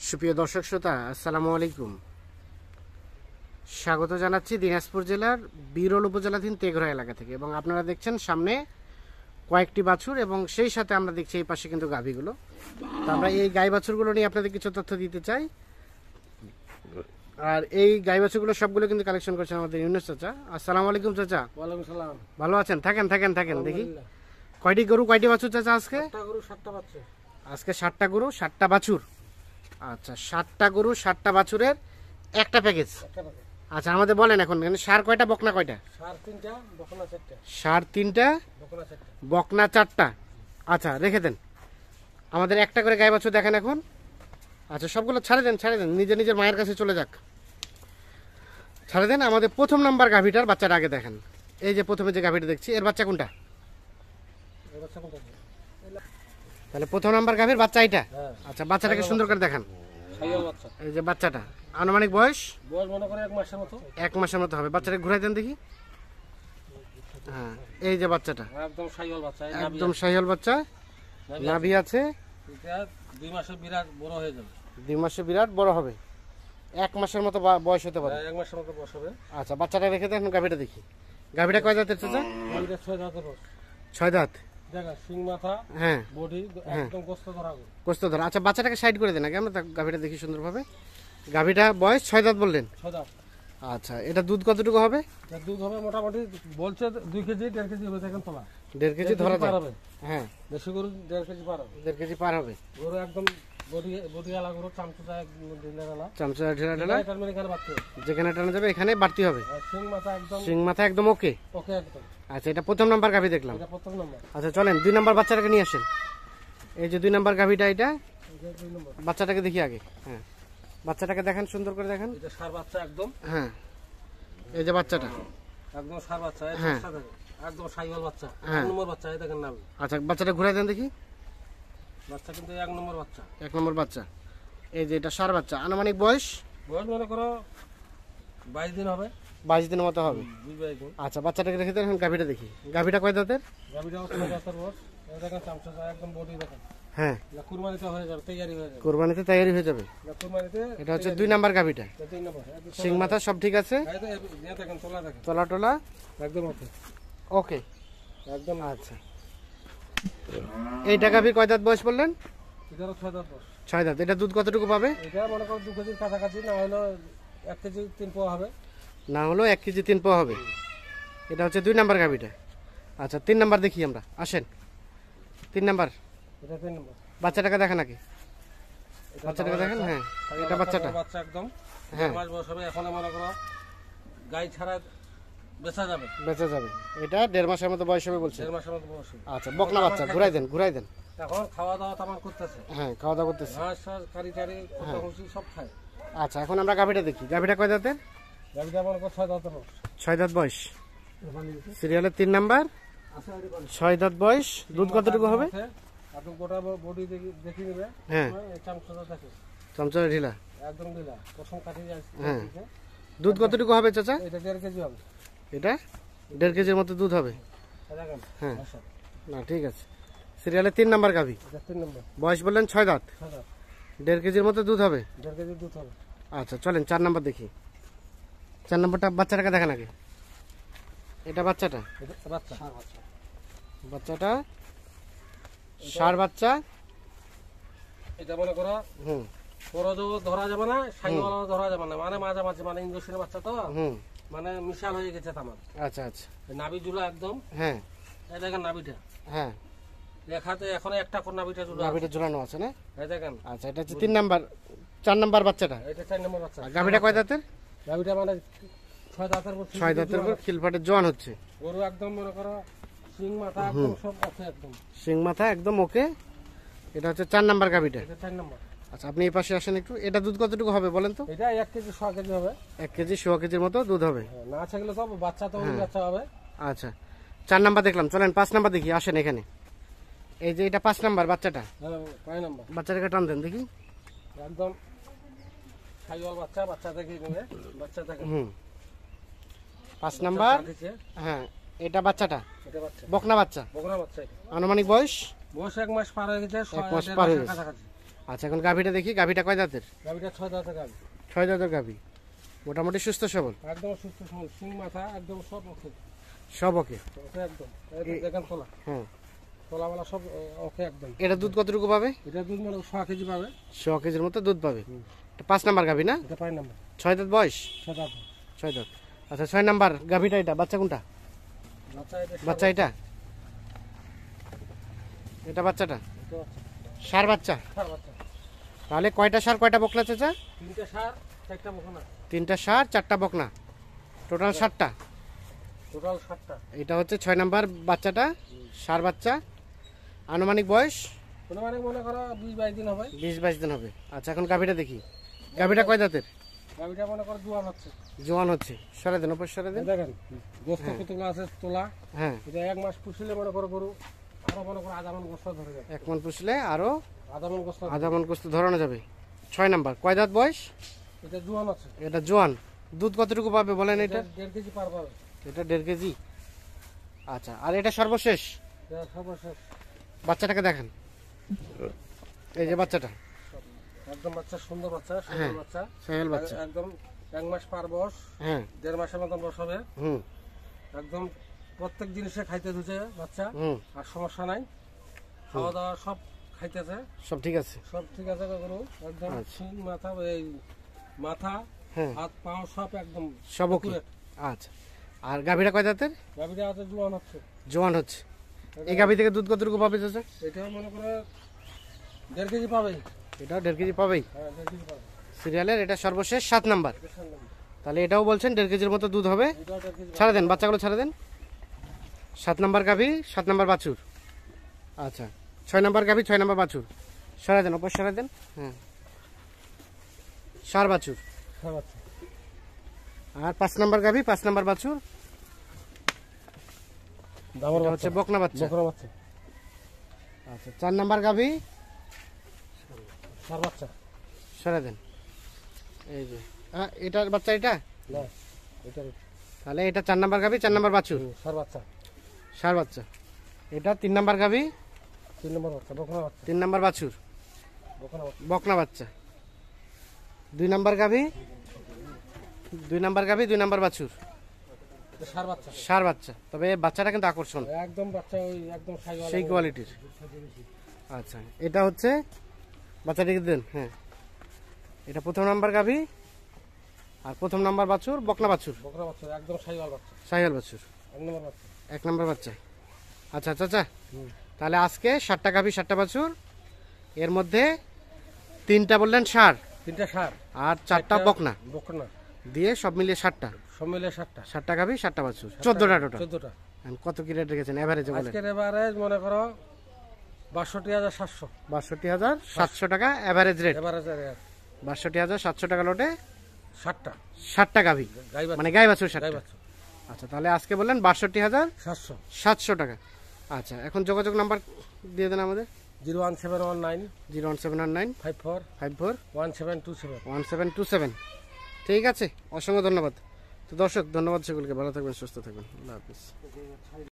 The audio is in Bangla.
সুপ্রিয় দর্শক শ্রোতা, আসসালামু আলাইকুম। স্বাগত জানাচ্ছি দিনাজপুর জেলার বিরল উপজেলাধীন তেঘরা এলাকা থেকে। এবং আপনারা দেখছেন সামনে কয়েকটি বাছুর এবং সেই সাথে আমরা দেখছি এই পাশে কিন্তু গাভীগুলো। তো আমরা এই গাই বাছুরগুলো নিয়ে আপনাদের কিছু তথ্য দিতে চাই। আর এই গাই বাছুরগুলো সবগুলো কিন্তু কালেকশন করছেন আমাদের ইউনুস চাচা। আসসালামু আলাইকুম চাচা। ওয়ালাইকুম সালাম। ভালো আছেন? থাকেন থাকেন থাকেন দেখি। কয়টি গরু কয়টি বাছুর চাচা আজকে? 7টা গরু 7টা বাচ্চা। আজকে 7টা গরু 7টা বাছুর। আচ্ছা, 7টা গরু 7টা বাছুরের একটা প্যাকেজ। আচ্ছা, আমাদের বলেন এখন সার কয়টা বকনা কয়টা? সার 3টা বকনা 4টা। সার 3টা বকনা 4টা। বকনা 4টা। আচ্ছা, রেখে দেন। আমাদের একটা করে গাই বাছুর দেখেন এখন। আচ্ছা, সবগুলো ছাড়ে দেন নিজের নিজের মায়ের কাছে চলে যাক। ছাড়ে দেন। আমাদের প্রথম নাম্বার গাভীটার বাচ্চাটা আগে দেখেন। এই যে প্রথমে যে গাভীটা দেখছি, এর বাচ্চা কোনটা? এই বাচ্চা কোনটা? তাহলে প্রথম নাম্বার গাভীর বাচ্চা এইটা। আচ্ছা, বাচ্চাটাকে সুন্দর করে দেখান। ছাগল বাচ্চা। এই যে বাচ্চাটা, আনুমানিক বয়স মনে করে 1 মাসের মতো। 1 মাসের মতো হবে। বাচ্চাটাকে ঘুরাই দেন দেখি। হ্যাঁ, এই যে বাচ্চাটা একদম ছাগল বাচ্চা। একদম শাহিওয়াল বাচ্চা, নাভি আছে। এটা 2 মাসে বিরাট বড় হয়ে যাবে। 2 মাসে বিরাট বড় হবে। 1 মাসের মতো বয়স হতে পারে। 1 মাসের মতো বয়স হবে। আচ্ছা, বাচ্চাটা রেখে দেন। গাভীটা দেখি। গাভীটা কয় দাঁতের চাচা? এটা 6 দাঁতের বয়স। 6 দাঁত। দেখা সিং মাথা। হ্যাঁ, বডি একদম গোস্ত ধরা গো। গোস্ত ধরা। আচ্ছা, বাচ্চাটাকে সাইড করে দেন আগে, আমরা গাভীটা দেখি সুন্দরভাবে। গাভীটা বয়স 6 দাঁত বললেন? 6 দাঁত। আচ্ছা, এটা দুধ কতটুকু হবে? এর দুধ হবে মোটামুটি বলছে 2 কেজি 1.5 কেজি হবে দেখেন তোলা। 1.5 কেজি ধরা যায়। হ্যাঁ, বেশি গরু 1.5 কেজি পার হবে। 1.5 কেজি পার হবে। গরু একদম বডি আলা গরু চামচা একদম ঢিলাঢালা। চামচা ঢেলা এটার মানে এখানে বাড়তে হবে। যেখানে টানা যাবে এখানে বাড়তি হবে। সিং মাথা একদম সিং মাথা একদম ওকে। ওকে একদম। আচ্ছা, এটা প্রথম নাম্বার গাভী দেখলাম। এটা প্রথম নাম্বার। আচ্ছা, চলেন 2 নাম্বার বাচ্চাটাকে নিয়ে আসেন। এই যে 2 নাম্বার গাভীটা, এটা এটা 2 নাম্বার। বাচ্চাটাকে দেখি আগে। হ্যাঁ, বাচ্চাটাকে দেখেন, সুন্দর করে দেখেন। এটা সার বাচ্চা একদম। হ্যাঁ, এই যে বাচ্চাটা একদম সার বাচ্চা। এই হ্যাঁ। বাচ্চা দেখেন একদম সাইওয়াল বাচ্চা। হ্যাঁ। 1 নম্বর বাচ্চা। এই দেখেন নাম। আচ্ছা, বাচ্চাটা ঘুরাই দেন দেখি। বাচ্চা কিন্তু 1 নম্বর বাচ্চা। 1 নম্বর বাচ্চা। এই যে এটা সার বাচ্চা, আনুমানিক বয়স বয়স মনে করো 22 দিন হবে। 22 দিনের মতো হবে। 22 দিন। আচ্ছা, বাচ্চাটাকে রেখে দেন। এখন গাভীটা দেখি। গাভীটা কয় দাঁতের? গাবিটা 6 দাঁতের বয়স। এই দেখেন চামচা একদম বডি দেখেন। হ্যাঁ, এটা কুরবানিতে হয়ে যাবে, তৈরি হয়ে যাবে। কোরবানিতে তৈরি হয়ে যাবে। এটা কুরবানিতে এটা হচ্ছে 2 নাম্বার গাভীটা। এটা 3 নম্বর। সিং মাথা সব ঠিক আছে। এই দেখেন তোলা দেখেন তলা টলা একদম ওকে। ওকে একদম। আচ্ছা, এইটা গাভী কয় দাঁত বয়স বললেন? এটারও 6 দাঁত বয়স। 6 দাঁত। এটা দুধ কতটুকু পাবে? এটা মনে করো 2 কেজির কাছাকাছি, না হলো 1 কেজি 3 পোয়া হবে। না হলো 1 কেজি 3 পোয়া হবে। এটা হচ্ছে 2 নাম্বার গাভীটা। আচ্ছা, 3 নাম্বার দেখি আমরা। আসেন 3 নাম্বার। এটা 3 নম্বর। বাচ্চাটাকে দেখেন আগে। বাচ্চাটাকে দেখেন। হ্যাঁ, এটা বাচ্চাটা। বাচ্চা একদম হ্যাঁ, 1 মাস বয়স হবে। এখন মনে করো গাই ছাড়া বেচা যাবে। বেঁচে যাবে। এটা 1.5 মাসের মতো বয়স হবে বলছে। 1.5 মাসের মতো বয়স হবে। আচ্ছা, বকনা বাচ্চা। ঘুরাই দেন ঘুরাই দেন। এখন খাওয়া দাওয়া তামান করতেছে। হ্যাঁ, খাওয়া দাওয়া করতেছে। ঘাস টাস কারি টারি খুশি সব খায়। আচ্ছা, এখন আমরা গাভীটা দেখি। গাভীটা কয় দাঁতের? গাড়িটা মনে করো 6 দাঁতের বয়স। 6 দাঁত বয়স। সিরিয়ালের 3 নাম্বার। 6 দাঁত বয়স। দুধ কতটুকু হবে? একদম গোটা বডি দেখি নেবে। হ্যাঁ, চামচা থাকে চামচা ঢিলা একদম ঢিলা। প্রথম কাটি যাচ্ছে। হ্যাঁ। দুধ কতটুকু হবে চাচা? এটা 1.5 কেজি হবে। এটা 1.5 কেজির মতো দুধ হবে। দেখেন। হ্যাঁ, না ঠিক আছে। সিরিয়ালের 3 নাম্বার গাভী। এটা 3 নম্বর। বয়স বললেন 6 দাঁত। 6 দাঁত। 1.5 কেজির মতো দুধ হবে। 1.5 কেজি দুধ হবে। আচ্ছা, চলেন 4 নাম্বার দেখি। 4 নাম্বারটা বাচ্চাটাকে দেখেন আগে। এটা বাচ্চাটা। এটা বাচ্চা। সার বাচ্চা। বাচ্চাটা ষাঁড় বাচ্চা। এটা মনে করো হুম পরজও ধরা যাবে না, সাইওয়ালও ধরা যাবে না, মানে মাঝামাঝি, মানে ইঞ্জেকশনের বাচ্চা তো হুম মানে মিশাল হয়ে গেছে তামার। আচ্ছা আচ্ছা। নাভি জুলা একদম। হ্যাঁ এই দেখেন নাভিটা। হ্যাঁ, দেখাতে এখন একটা কোন নাভিটা জুলা। গাভীটা ঝুলানো আছে না? এই দেখেন। আচ্ছা, এটা হচ্ছে 3 নাম্বার। 4 নাম্বার বাচ্চাটা। এটা 4 নম্বর বাচ্চা। আর গাভীটা কয় দাঁতের? নাভিটা মানে 6 দাঁতের উপর। 6 দাঁতের উপর খিলফাটের জোয়ান হচ্ছে। গরু একদম মনে করো সিং মাথা একদম সব আছে একদম। সিং মাথা একদম ওকে। এটা হচ্ছে 4 নাম্বার গাভীটা। এটা 4 নম্বর। আচ্ছা, আপনি এই পাশে আসেন একটু। এটা দুধ কতটুকু হবে বলেন তো? এটা 1 কেজি 100 কেজি হবে। 1 কেজি 100 কেজির মতো দুধ হবে। না থাকলে তো বাচ্চা তো ওই বাচ্চা হবে। আচ্ছা, 4 নাম্বার দেখলাম। চলেন 5 নাম্বার দেখি। আসেন এখানে। এই যে এটা 5 নাম্বার বাচ্চাটা। হ্যাঁ 5 নম্বর। বাচ্চাটাকে টান দেন দেখি। একদম সাইওয়াল বাচ্চা। বাচ্চা দেখি নেবে। বাচ্চা দেখে। 5 নাম্বার। দিচ্ছে। হ্যাঁ, এটা বাচ্চাটা এটা বাচ্চা। বকনা বাচ্চা। বকনা বাচ্চা। আনুমানিক বয়স বয়স 1 মাস পার হয়ে গেছে। 1 মাস পার হয়ে গেছে। কাছাকাছি। আচ্ছা, এখন গাভীটা দেখি, গাভীটা কয় দাঁতের? গাভিটা 6 দাঁতের গাভি। 6 দাঁতের গাভী, মোটামুটি সুস্থ সবল, একদম সুস্থ সবল, সিং মাথা একদম সব ওকে। সব ওকে। ওকে একদম। এই তো দেখেন তোলা। হ্যাঁ, তোলাওয়ালা সব ওকে একদম। এটা দুধ কতটুকু পাবে? এটা দুধ মানে 100 কেজি পাবে। 100 কেজির মতো দুধ পাবে। এটা 5 নাম্বার গাভী না? এটা 5 নাম্বার। 6 দাঁত বয়স? 6 দাঁত। 6 দাঁত। আচ্ছা, 6 নাম্বার গাভীটা, এটা বাচ্চা কোনটা? বাচ্চা এটা বাচ্চা এটা? এটা বাচ্চাটা এটা বাচ্চা। সার বাচ্চা? সার বাচ্চা। তাহলে কয়টা সার কয়টা বকনা চাচা? 3টে সার 4টা বকনা। 3টা সার 4টা বকনা, টোটাল 7টা। টোটাল 7টা। এটা হচ্ছে 6 নাম্বার বাচ্চাটা, সার বাচ্চা। আনুমানিক বয়স কোনো মানে মনে করো 20-22 দিন হবে। 20-22 দিন হবে। আচ্ছা, এখন গাভীটা দেখি, গাভীটা কয় দাঁতের? গাভিটা মনে করো জোয়ান হচ্ছে। জোয়ান হচ্ছে। সরে দেন, উপর সরে দেন। দেখেন গোস্ত কতগুলো আছে তোলা। হ্যাঁ, এটা 1 মাস পুষলে মনে করো গরু আরো মনে করো আধা মন গোস্ত ধরে যাবে। 1 মণ পুষলে আরো আধা মন গোস্ত। আধা মণ গোস্ত ধরানো যাবে। 6 নাম্বার, কয় দাঁত বয়স? এটা জোয়ান আছে। এটা জোয়ান। দুধ কতটুকু পাবে বলেন এটা? 1.5 কেজি পার পাবে। এটা 1.5 কেজি। আচ্ছা, আর এটা সর্বশেষ এটা সর্বশেষ। বাচ্চাটাকে দেখেন, এই যে বাচ্চাটা, একদম বাচ্চা সুন্দর বাচ্চা, হ্যাঁ। সুন্দর বাচ্চা। সাহেল বাচ্চা। একদম 1 মাস পার বয়স। হ্যাঁ, 1.5 মাসের মতন বয়স হবে। হুম একদম প্রত্যেক জিনিসে খাইতে ধুছে বাচ্চা। হুম, আর সমস্যা নাই, খাওয়া দাওয়া সব খাইতেছে, সব ঠিক আছে। সব ঠিক আছে গরু। একদম আচ্ছা। সিং মাথা, এই মাথা হ্যাঁ, হাত পাও সব একদম সব ওকে। accurate। আচ্ছা, আর গাভীটা কয় দাঁতের? গাভিটা আছে জোয়ান হচ্ছে। জোয়ান হচ্ছে। এই গাভী থেকে দুধ কতটুকু পাবে চাচা? এটাও মনে করে 1.5 কেজি পাবেই। এটাও 1.5 কেজি পাবেই। হ্যাঁ 1.5 কেজি পাবে। সিরিয়ালের এটা সর্বশেষ 7 নাম্বার। এটা সামনে। তাহলে এটাও বলছেন 1.5 কেজির মতো দুধ হবে। এটাও 1.5 কেজি ছাড়ে দেন, বাচ্চাগুলো ছাড়ে দেন। 7 নাম্বার গাভী, 7 নাম্বার বাছুর। আচ্ছা, 6 নাম্বার গাভী, 6 নাম্বার বাছুর। সরাই দেন, উপর সরাই দেন। হ্যাঁ, সার বাছুর। সার বাচ্চা। আর 5 নাম্বার গাভী, 5 নাম্বার বাছুর। দামর এটা হচ্ছে বকনা বাচ্চা। বকরা বাচ্চা। আচ্ছা, 4 নাম্বার গাভী, সার বাচ্চা। সরাই দেন। এই যে এটার বাচ্চা, এটা না এটা তাহলে এটা 4 নাম্বার গাভী, 4 নাম্বার বাছুর, সার বাচ্চা। সার বাচ্চা। এটা 3 নাম্বার গাভী, 3 নম্বর বাচ্চা বকরা বাচ্চা। 3 নাম্বার বাছুর, বকরা বাচ্চা। বকনা বাচ্চা। 2 নাম্বার গাভী, 2 নাম্বার গাভী, 2 নাম্বার বাছুর, এটা সার বাচ্চা। সার বাচ্চা। তবে এই বাচ্চাটা কিন্তু আকর্ষণ, একদম বাচ্চা ওই একদম সাইওয়ালা সেই কোয়ালিটির। আচ্ছা, এটা হচ্ছে বাচ্চাটিকে দেন। হ্যাঁ, এটা 1ম নাম্বার গাভী, আর 1ম নাম্বার বাছুর, বকনা বাছুর, বকরা বাচ্চা একদম সাইওয়াল বাচ্চা। সাহিয়াল বাছুর, 1 নম্বর বাচ্চা। 1 নাম্বার বাচ্চা। আচ্ছা চাচা, তাহলে আজকে 7টা গাভী, 7টা বাছুর, এর মধ্যে 3টা বললেন সার 3টা সার আর 4টা বকনা বকনা দিয়ে সব মিলিয়ে 7টা। সব মিলে 7টা। 7টা গাভী, 7টা বাছুর, 14টা টোটাল। 14টা। কত কি রেট রেখেছেন এভারেজে বলেন? আজকের এভারেজ মনে করো 62,700 62,700 টাকা এভারেজ রেট। এভারেজ। 62,700 টাকা লোটে 7টা 7টা গাভী, গাই বাচ্চা। মানে গাই বাছুর গাই 7টা। বাচ্চা আচ্ছা, তাহলে আজকে বললেন 62,700 700। টাকা। আচ্ছা, এখন যোগাযোগ নাম্বার দিয়ে দেন আমাদের। 01719 01719 54 54 1727। 1727। ঠিক আছে, অসংখ্য ধন্যবাদ। তো দর্শক, ধন্যবাদ সকলকে, ভালো থাকবেন, সুস্থ থাকবেন, আল্লাহ হাফিজ।